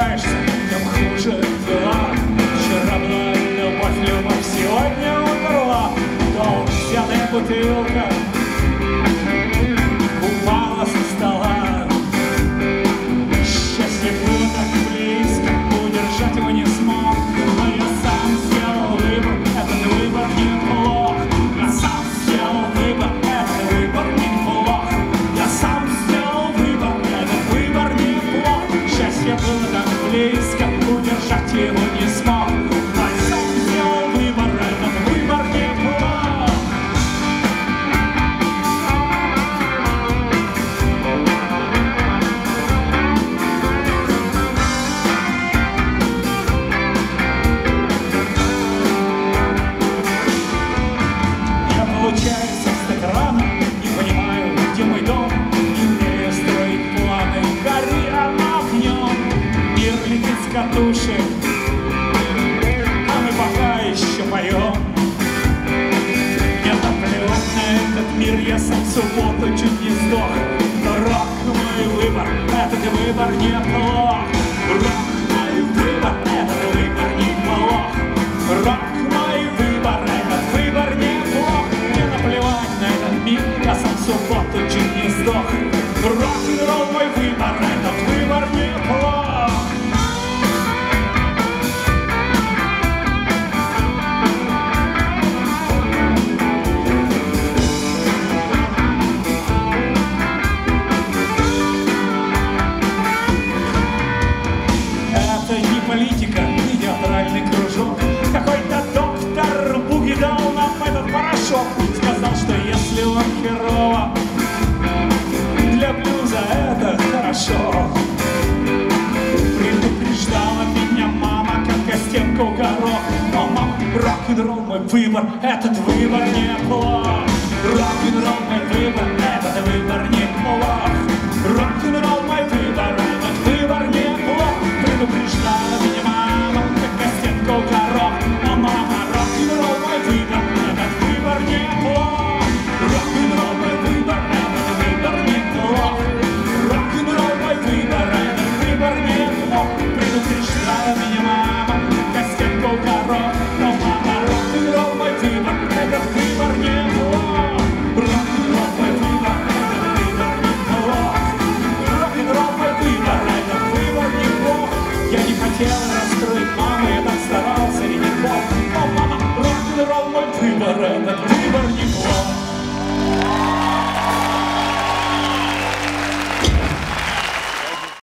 ошибаешься, тем хуже дела. Вчера была любовь, сегодня умерла. То взятая бутылка упала со стола. Счастье было так близко, удержать его не смог. Но я сам сделал выбор, этот выбор неплох. Я сам сделал выбор, этот выбор неплох. Я сам сделал выбор, этот выбор неплох. Счастье было так близко, удержать его не смог. Я сам сделал выбор, этот выбор неплох. Получается встать рано, не понимаю, где мой дом. Не умею строить планы, гори она огнем. Мир летит с катушек, а мы пока еще поем. Мне наплевать на этот мир, я сам в субботу чуть не сдох. Но рок мой выбор, этот выбор неплох. Рок мой выбор, этот выбор неплох. Рок мой выбор, этот выбор неплох. Наплевать на этот мир, я сам в субботу чуть не сдох. Рок-н-ролл мой выбор, этот выбор неплох. Это не политика, не театральный кружок. Какой-то доктор Буги дал нам этот порошок. Сказал, что если он херово, для блюза это хорошо. Предупреждала меня мама, как костенка у горох. Мама, рок-н-ролл мой выбор, этот выбор неплох. Рок-н-ролл мой выбор, этот выбор неплох. Рок-н-ролл мой выбор, этот выбор неплох. Предупреждала меня мама, как костенка у горох. Мама, рок-н-ролл мой выбор, этот выбор неплох. Рок-н-ролл мой выбор, этот выбор неплох. Рок-н-ролл мой выбор, этот выбор неплох. Предупреждала меня мама, как костенка у горох. Мама, рок-н-ролл мой выбор, этот выбор неплох. Рок-н-ролл мой выбор, этот выбор неплох. Рок-н-ролл мой выбор, этот выбор неплох. Я не хотел расстроить маму, я так старался, и не мог. О, мама, рок-н-ролл мой выбор, этот